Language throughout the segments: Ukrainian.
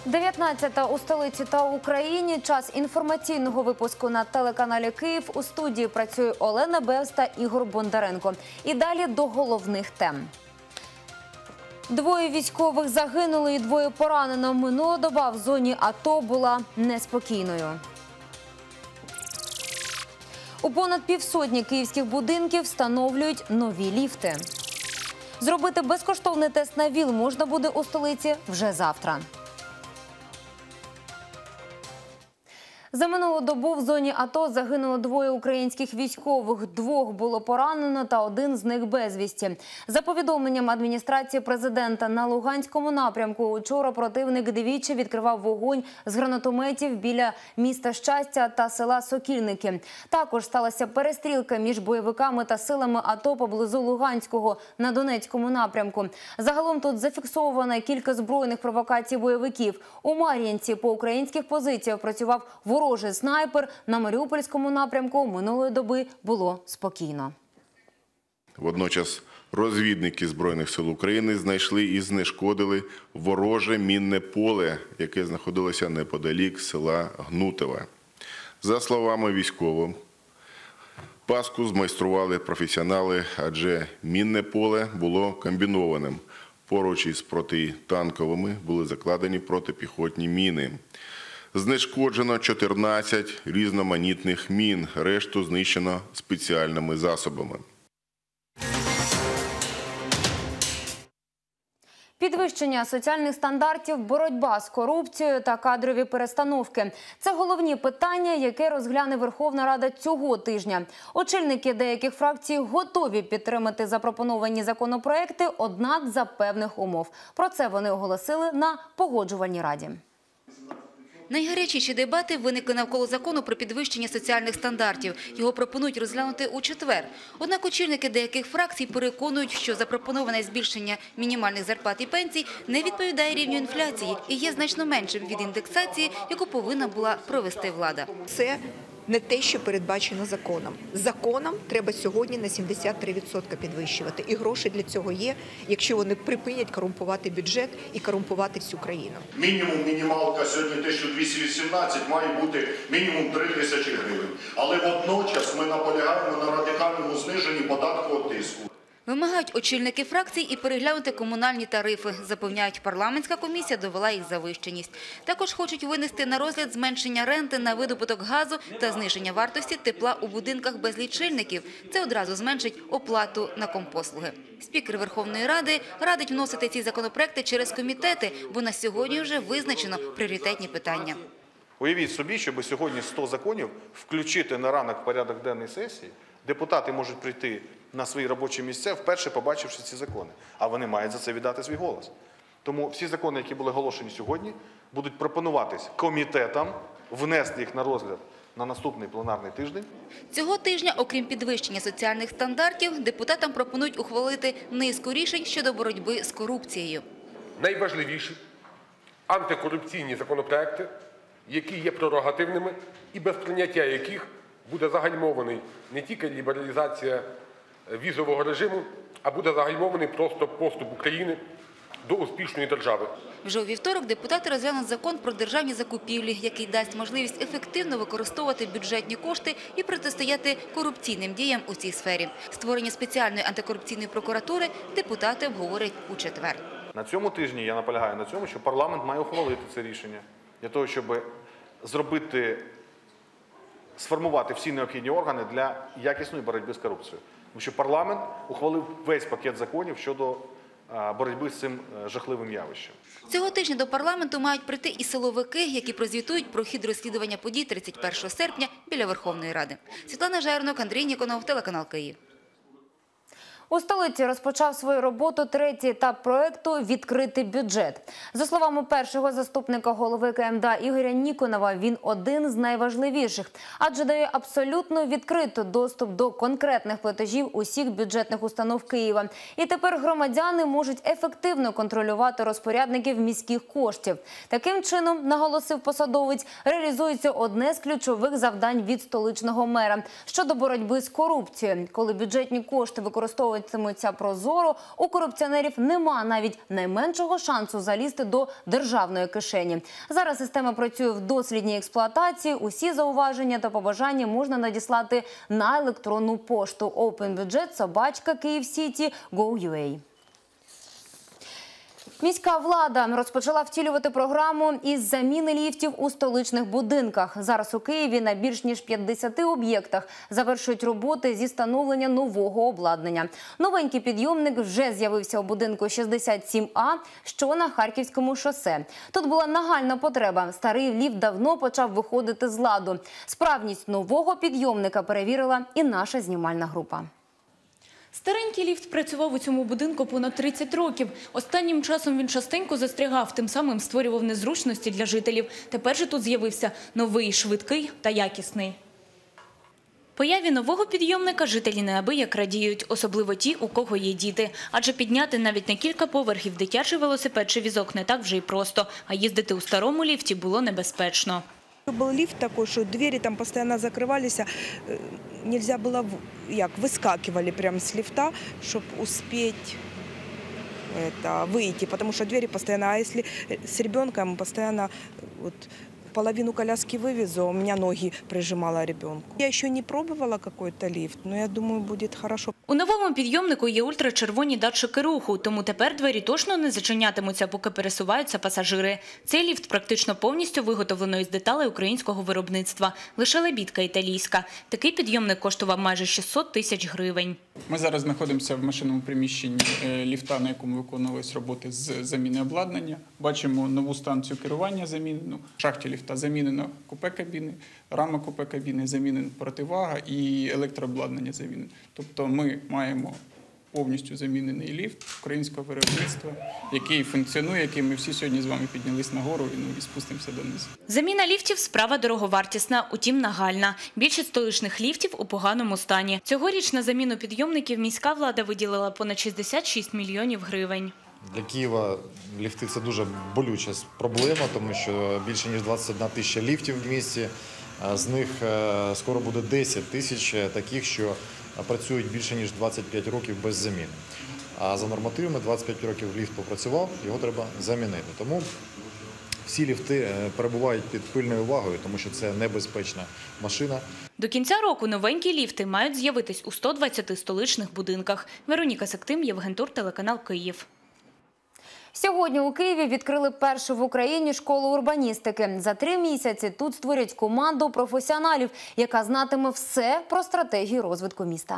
19-та у столиці та Україні. Час інформаційного випуску на телеканалі «Київ». У студії працює Олена Бевс та Ігор Бондаренко. І далі до головних тем. Двоє військових загинули і двоє поранено. Минула доба в зоні АТО була неспокійною. У понад півсотні київських будинків встановлюють нові ліфти. Зробити безкоштовний тест на ВІЛ можна буде у столиці вже завтра. За минулу добу в зоні АТО загинуло двоє українських військових, двох було поранено та один з них безвісті. За повідомленням адміністрації президента, на Луганському напрямку учора противник двічі відкривав вогонь з гранатометів біля міста Щастя та села Сокільники. Також сталася перестрілка між бойовиками та силами АТО поблизу Луганського на Донецькому напрямку. Загалом тут зафіксовано кілька збройних провокацій бойовиків. У Мар'їнці по українських позиціях працював ворожий снайпер. На Маріупольському напрямку минулої доби було спокійно. Водночас розвідники Збройних сил України знайшли і знешкодили вороже мінне поле, яке знаходилося неподалік села Гнутове. За словами військових, пастку змайстрували професіонали, адже мінне поле було комбінованим. Поруч із протитанковими були закладені протипіхотні міни. Знешкоджено 14 різноманітних мін, решту знищено спеціальними засобами. Підвищення соціальних стандартів, боротьба з корупцією та кадрові перестановки – це головні питання, які розгляне Верховна Рада цього тижня. Очільники деяких фракцій готові підтримати запропоновані законопроекти, однак за певних умов. Про це вони оголосили на Погоджувальній раді. Найгарячіші дебати виникли навколо закону про підвищення соціальних стандартів. Його пропонують розглянути у четвер. Однак очільники деяких фракцій переконують, що запропоноване збільшення мінімальних зарплат і пенсій не відповідає рівню інфляції і є значно меншим від індексації, яку повинна була провести влада. Це не те, що передбачено законом. Законом треба сьогодні на 73% підвищувати. І гроші для цього є, якщо вони припинять корумпувати бюджет і корумпувати всю країну. Мінімалка сьогодні 1218 має бути мінімум 3000 гривень. Але водночас ми наполягаємо на радикальному зниженні податкового тиску. Вимагають очільники фракцій і переглянути комунальні тарифи. Запевняють, парламентська комісія довела їх завищеність. Також хочуть винести на розгляд зменшення ренти на видобуток газу та зниження вартості тепла у будинках без лічильників. Це одразу зменшить оплату на компослуги. Спікер Верховної Ради радить вносити ці законопроекти через комітети, бо на сьогодні вже визначено пріоритетні питання. Уявіть собі, щоб сьогодні 100 законів включити на ранок в порядок денний сесії. Депутати можуть прийти на свої робочі місця, вперше побачивши ці закони. А вони мають за це віддати свій голос. Тому всі закони, які були оголошені сьогодні, будуть пропонуватись комітетам, внести їх на розгляд на наступний пленарний тиждень. Цього тижня, окрім підвищення соціальних стандартів, депутатам пропонують ухвалити низку рішень щодо боротьби з корупцією. Найважливіші антикорупційні законопроекти, які є прерогативними і без прийняття яких буде загальмований не тільки лібералізація візового режиму, а буде загальмований просто поступ України до успішної держави. Вже у вівторок депутати розглянуть закон про державні закупівлі, який дасть можливість ефективно використовувати бюджетні кошти і протистояти корупційним діям у цій сфері. Створення спеціальної антикорупційної прокуратури депутати обговорять у четвер. На цьому тижні я наполягаю на цьому, що парламент має ухвалити це рішення для того, щоб сформувати всі необхідні органи для якісної боротьби з корупцією. Тому що парламент ухвалив весь пакет законів щодо боротьби з цим жахливим явищем. Цього тижня до парламенту мають прийти і силовики, які прозвітують про хід розслідування подій 31 серпня біля Верховної Ради. Світлана Жернок, Андрій Ніконов, телеканал «Київ». У столиці розпочав свою роботу третій етап проєкту «Відкритий бюджет». За словами першого заступника голови КМДА Ігоря Ніконова, він один з найважливіших, адже дає абсолютно відкрито доступ до конкретних платежів усіх бюджетних установ Києва. І тепер громадяни можуть ефективно контролювати розпорядників міських коштів. Таким чином, наголосив посадовець, реалізується одне з ключових завдань від столичного мера – щодо боротьби з корупцією. Коли бюджетні кошти використовують організовуватимуться прозоро, у корупціонерів нема навіть найменшого шансу залізти до державної кишені. Зараз система працює в дослідній експлуатації. Усі зауваження та побажання можна надіслати на електронну пошту openbudget@kyivcity.gov.ua. Міська влада розпочала втілювати програму із заміни ліфтів у столичних будинках. Зараз у Києві на більш ніж 50 об'єктах завершують роботи зі встановлення нового обладнання. Новенький підйомник вже з'явився у будинку 67А, що на Харківському шосе. Тут була нагальна потреба. Старий ліфт давно почав виходити з ладу. Справність нового підйомника перевірила і наша знімальна група. Старенький ліфт працював у цьому будинку понад 30 років. Останнім часом він частенько застрягав, тим самим створював незручності для жителів. Тепер же тут з'явився новий, швидкий та якісний. Появі нового підйомника жителі неабияк радіють, особливо ті, у кого є діти. Адже підняти навіть на кілька поверхів дитячий велосипед чи візок не так вже й просто, а їздити у старому ліфті було небезпечно. Был лифт такой, что двери там постоянно закрывались, нельзя было, выскакивали прямо с лифта, чтобы успеть выйти, потому что двери постоянно, а если с ребенком постоянно половину коляски вывезу, у меня ноги прижимала ребенку. Я еще не пробовала какой-то лифт, но я думаю, будет хорошо. У новому підйомнику є ультрачервоні датчики руху, тому тепер двері точно не зачинятимуться, поки пересуваються пасажири. Цей ліфт практично повністю виготовлено із деталей українського виробництва. Лише лебідка італійська. Такий підйомник коштував майже 600 тисяч гривень. Ми зараз знаходимося в машинному приміщенні ліфта, на якому виконувалися роботи з заміни обладнання. Бачимо нову станцію керування замінену, в шахті ліфта замінено купе кабіни, рама купе кабіни, замінена противага і електрообладнання замінено. Тобто ми маємо повністю замінений ліфт українського виробництва, який функціонує, який ми всі сьогодні з вами піднялись нагору і спустимося донизу. Заміна ліфтів – справа дороговартісна, утім нагальна. Більшість столичних ліфтів у поганому стані. Цьогоріч на заміну підйомників міська влада виділила понад 66 мільйонів гривень. Для Києва ліфти – це дуже болюча проблема, тому що більше ніж 21 тисяча ліфтів в місті. З них скоро буде 10 тисяч таких, що працюють більше ніж 25 років без заміни. А за нормативами 25 років ліфт попрацював, його треба замінити. Тому всі ліфти перебувають під пильною увагою, тому що це небезпечна машина. До кінця року новенькі ліфти мають з'явитись у 120 столичних будинках. Вероніка Сактим, Євген Тур, телеканал Київ. Сьогодні у Києві відкрили першу в Україні школу урбаністики. За 3 місяці тут створять команду професіоналів, яка знатиме все про стратегію розвитку міста.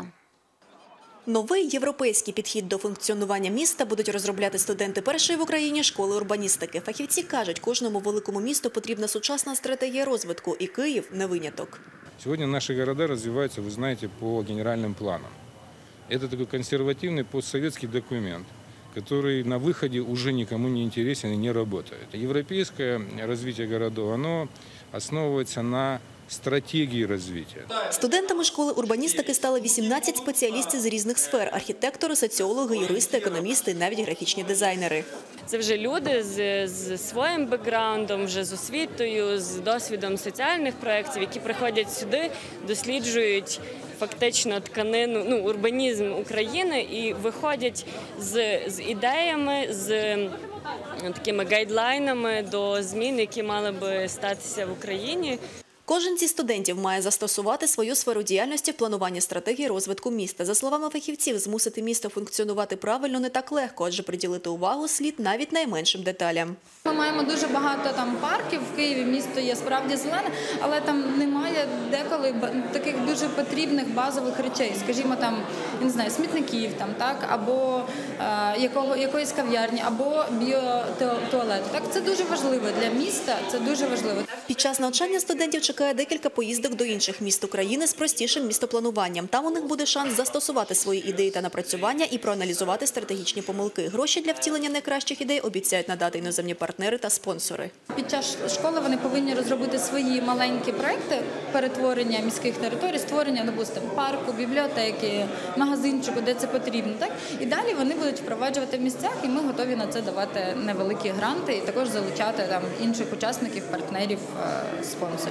Новий європейський підхід до функціонування міста будуть розробляти студенти першої в Україні школи урбаністики. Фахівці кажуть, кожному великому місту потрібна сучасна стратегія розвитку, і Київ – не виняток. Сегодня наши города развиваются, вы знаете, по генеральным планам. Это такой консервативный постсоветский документ, который на выходе уже никому не интересен и не работает. Европейское развитие городов, оно основывается на стратегії розвитку. Студентами школи урбаністики стали 18 спеціалістів з різних сфер – архітектори, соціологи, юристи, економісти, навіть графічні дизайнери. Це вже люди з своїм бекграундом, вже з освітою, з досвідом соціальних проєктів, які приходять сюди, досліджують фактично тканину, урбанізм України і виходять з ідеями, з такими гайдлайнами до змін, які мали би статися в Україні. Кожен зі студентів має застосувати свою сферу діяльності в плануванні стратегії розвитку міста. За словами фахівців, змусити місто функціонувати правильно не так легко, адже приділити увагу слід навіть найменшим деталям. Ми маємо дуже багато парків в Києві, місто є справді зелене, але там немає деколи таких дуже потрібних базових речей, скажімо, смітників, або якоїсь кав'ярні, або біотуалету. Це дуже важливо для міста, це дуже важливо. Під час навчання студентів чекає декілька поїздок до інших міст України з простішим містоплануванням. Там у них буде шанс застосувати свої ідеї та напрацювання і проаналізувати стратегічні помилки. Гроші для втілення найкращих ідей обіцяють надати іноземні партнери та спонсори. Під час школи вони повинні розробити свої маленькі проекти перетворення міських територій, створення, допустимо, парку, бібліотеки, магазинчику, де це потрібно. І далі вони будуть впроваджувати в місцях, і ми готові на це давати невеликі гранти і також залучати інших учасників, партнерів, спонсорів.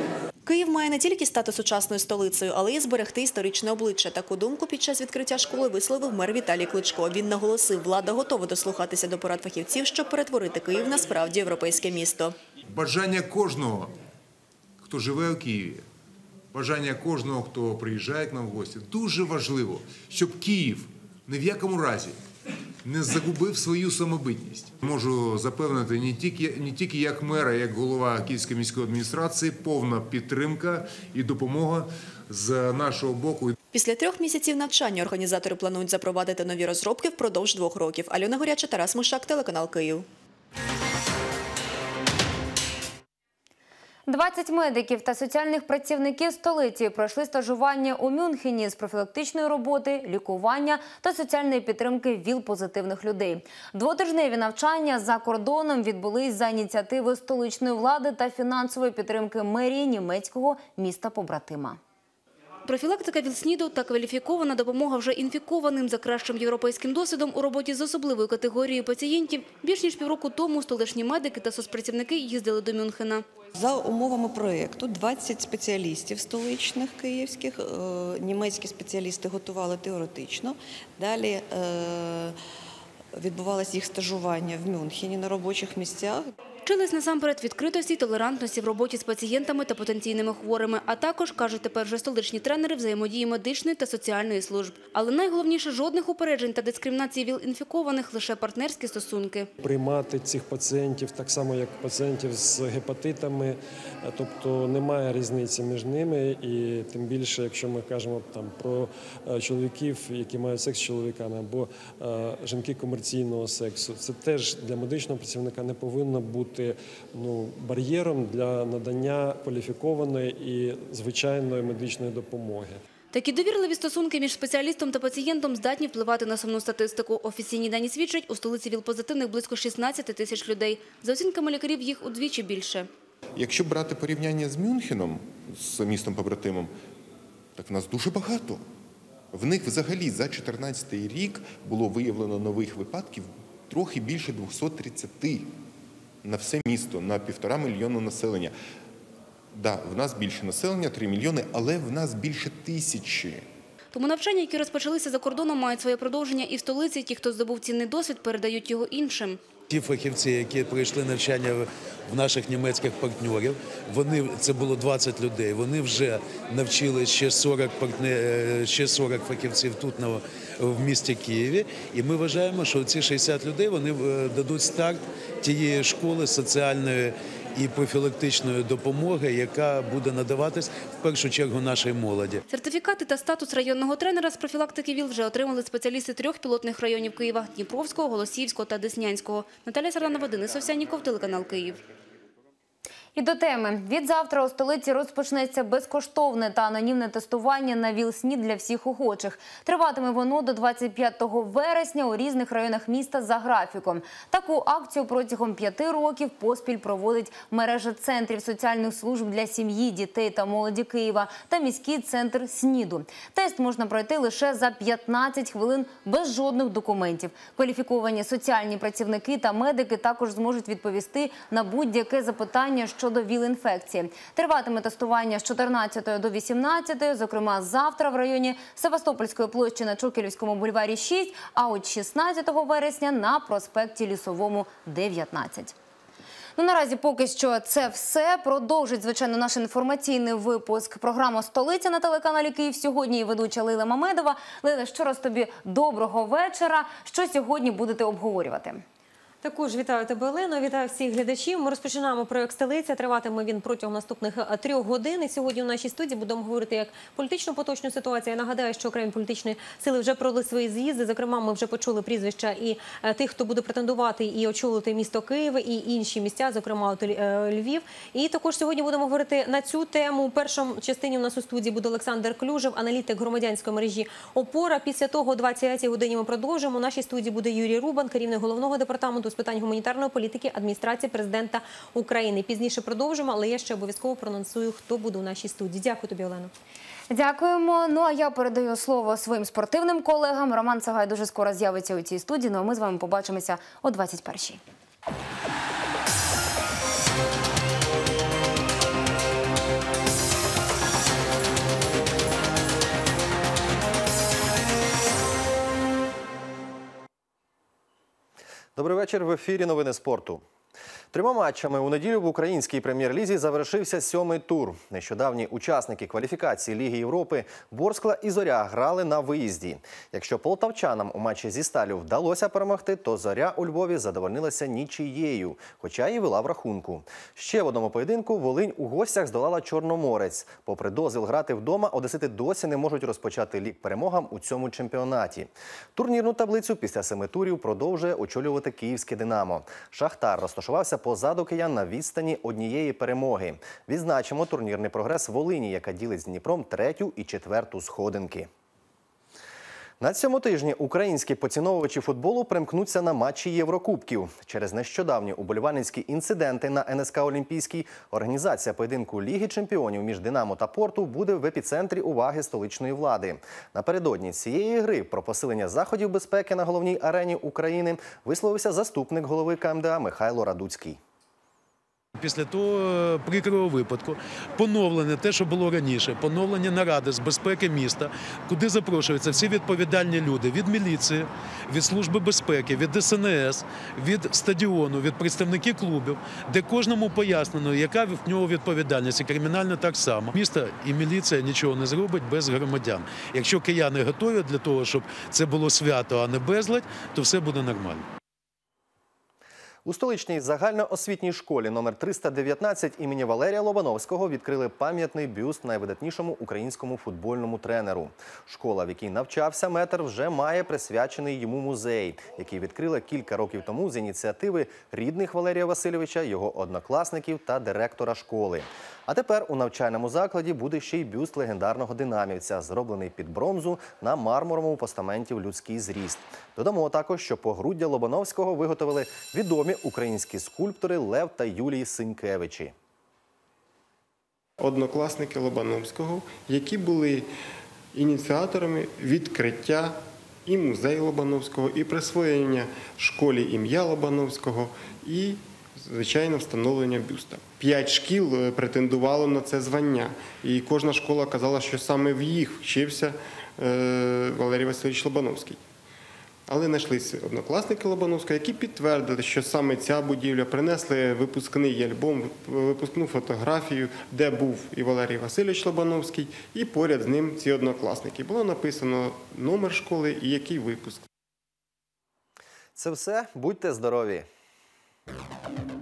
Київ має не тільки стати сучасною столицею, але й зберегти історичне обличчя. Таку думку під час відкриття школи висловив мер Віталій Кличко. Він наголосив, влада готова дослухатися до порад фахівців, щоб перетворити Київ на справді європейське місто. Бажання кожного, хто живе у Києві, бажання кожного, хто приїжджає к нам в гості, дуже важливо, щоб Київ ні в якому разі не загубив свою самобутність. Можу запевнити, не тільки як мера, як голова Київської міської адміністрації, повна підтримка і допомога з нашого боку. Після 3 місяців навчання організатори планують запровадити нові розробки впродовж 2 років. Альона Горяча, Тарас Мушак, телеканал Київ. 20 медиків та соціальних працівників столиці пройшли стажування у Мюнхені з профілактичної роботи, лікування та соціальної підтримки ВІЛ-позитивних людей. 2-тижневі навчання за кордоном відбулись за ініціативи столичної влади та фінансової підтримки мерії німецького міста-побратима. Профілактика ВІЛ-СНІДу та кваліфікована допомога вже інфікованим за кращим європейським досвідом у роботі з особливою категорією пацієнтів. Більш ніж півроку тому столичні медики та соцпрацівники їздили до Мюнхена. За умовами проєкту 20 спеціалістів столичних київських, німецькі спеціалісти готували теоретично. Далі відбувалось їх стажування в Мюнхені на робочих місцях. Вчились насамперед відкритості і толерантності в роботі з пацієнтами та потенційними хворими, а також, кажуть тепер вже столичні тренери, взаємодії медичної та соціальної служб. Але найголовніше – жодних упереджень та дискримінації ВІЛ-інфікованих, лише партнерські стосунки. Приймати цих пацієнтів так само, як пацієнтів з гепатитами, тобто немає різниці між ними. І тим більше, якщо ми кажемо про чоловіків, які мають секс з чоловіками, або жінки комерційного сексу, це теж для медичного працівника не повинно бути бар'єром для надання кваліфікованої і звичайної медичної допомоги. Такі довірливі стосунки між спеціалістом та пацієнтом здатні впливати на сумну статистику. Офіційні дані свідчать, у столиці ВІЛ-позитивних близько 16 тисяч людей. За оцінками лікарів, їх удвічі більше. Якщо брати порівняння з Мюнхеном, з містом-побратимом, так в нас дуже багато. В них взагалі за 2014 рік було виявлено нових випадків трохи більше 230 на все місто, на 1,5 мільйона населення. Так, в нас більше населення, 3 мільйони, але в нас більше 1000. Тому навчання, які розпочалися за кордоном, мають своє продовження і в столиці. Ті, хто здобув цінний досвід, передають його іншим. Ті фахівці, які пройшли навчання в наших німецьких партнерів, це було 20 людей, вони вже навчили ще 40 фахівців тут в місті Києві. І ми вважаємо, що ці 60 людей вони дадуть старт тієї школи соціальної і профілактичної допомоги, яка буде надаватись в першу чергу нашій молоді. Сертифікати та статус районного тренера з профілактики ВІЛ вже отримали спеціалісти 3 пілотних районів Києва – Дніпровського, Голосіївського та Деснянського. Наталя Саранова, Денис Овсянніков, телеканал Київ. І до теми. Від завтра у столиці розпочнеться безкоштовне та анонімне тестування на ВІЛ-СНІД для всіх охочих. Триватиме воно до 25 вересня у різних районах міста за графіком. Таку акцію протягом 5 років поспіль проводить мережа центрів соціальних служб для сім'ї, дітей та молоді Києва та міський центр СНІДу. Тест можна пройти лише за 15 хвилин без жодних документів. Кваліфіковані соціальні працівники та медики також зможуть відповісти на будь-яке запитання щодо ВІЛ-інфекції. Триватиме тестування з 14 до 18, зокрема завтра в районі Севастопольської площі на Чокілівському бульварі 6, а от 16 вересня на проспекті Лісовому 19. Наразі поки що це все. Продовжить, звичайно, наш інформаційний випуск програма «Столиця» на телеканалі «Київ сьогодні» і ведуча Лейла Мамедова. Лейла, ще раз тобі доброго вечора. Що сьогодні будете обговорювати? Також вітаю тебе, Олено, вітаю всіх глядачів. Ми розпочинаємо проєкт «Столиця». Триватиме він протягом наступних 3 годин. І сьогодні у нашій студії будемо говорити як політичну поточну ситуацію. Я нагадаю, що окремі політичні сили вже провели свої з'їзди. Зокрема, ми вже почули прізвища і тих, хто буде претендувати і очолити місто Київ, і інші місця, зокрема Львів. І також сьогодні будемо говорити на цю тему. У першому частині у нас у студії буде Олександр Клюжев, аналітик громадянської мережі «Опора». Після того, о 20-й годині ми продовжимо. У нашій студії буде Юрій Рубан, керівник головного департаменту з питань гуманітарної політики адміністрації президента України. Пізніше продовжимо, але я ще обов'язково проанонсую, хто буде у нашій студії. Дякую тобі, Олено. Дякуємо. Ну а я передаю слово своїм спортивним колегам. Роман Цагай дуже скоро з'явиться у цій студії. Ну а ми з вами побачимося о 21-й. вечір. В ефірі новини спорту. 3 матчами у неділю в українській прем'єр-лізі завершився 7-й тур. Нещодавні учасники кваліфікації Ліги Європи Ворскла і Зоря грали на виїзді. Якщо полтавчанам у матчі зі Сталлю вдалося перемогти, то Зоря у Львові задовольнилася нічиєю, хоча і вела в рахунку. Ще в одному поєдинку Волинь у гостях здолала Чорноморець. Попри дозвіл грати вдома, одесити досі не можуть розпочати лік перемогам у цьому чемпіонаті. Турнірну таблицю після 7 турів продовжує очолювати київське «Динамо». Шахтар розташувався позаду киян на відстані однієї перемоги. Відзначимо турнірний прогрес Волині, яка ділить з Дніпром 3-ю і 4-ту сходинки. На цьому тижні українські поціновувачі футболу примкнуться на матчі Єврокубків. Через нещодавні уболівальницькі інциденти на НСК «Олімпійський» організація поєдинку Ліги чемпіонів між «Динамо» та «Порту» буде в епіцентрі уваги столичної влади. Напередодні цієї гри про посилення заходів безпеки на головній арені України висловився заступник голови КМДА Михайло Радуцький. Після того прикрого випадку поновлення, те, що було раніше, поновлення наради з безпеки міста, куди запрошуються всі відповідальні люди від міліції, від Служби безпеки, від ДСНС, від стадіону, від представників клубів, де кожному пояснено, яка в нього відповідальність, і кримінальна так само. Місто і міліція нічого не зробить без громадян. Якщо кияни готові для того, щоб це було свято, а не безладь, то все буде нормально. У столичній загальноосвітній школі номер 319 імені Валерія Лобановського відкрили пам'ятний бюст найвидатнішому українському футбольному тренеру. Школа, в якій навчався метр, вже має присвячений йому музей, який відкрили кілька років тому з ініціативи рідних Валерія Васильовича, його однокласників та директора школи. А тепер у навчальному закладі буде ще й бюст легендарного динамівця, зроблений під бронзу на мармуровому постаменті в людський зріст. Додамо також, що погруддя Лобановського виготовили відомі українські скульптори Лев та Юлій Синькевичі. Однокласники Лобановського, які були ініціаторами відкриття і музею Лобановського, і присвоєння школі ім'я Лобановського, і, звичайно, встановлення бюста. 5 шкіл претендувало на це звання, і кожна школа казала, що саме в їх вчився Валерій Васильович Лобановський. Але знайшлися однокласники Лобановського, які підтвердили, що саме ця будівля, принесли випускний альбом, випускну фотографію, де був і Валерій Васильович Лобановський, і поряд з ним ці однокласники. Було написано номер школи і який випуск. Це все. Будьте здорові!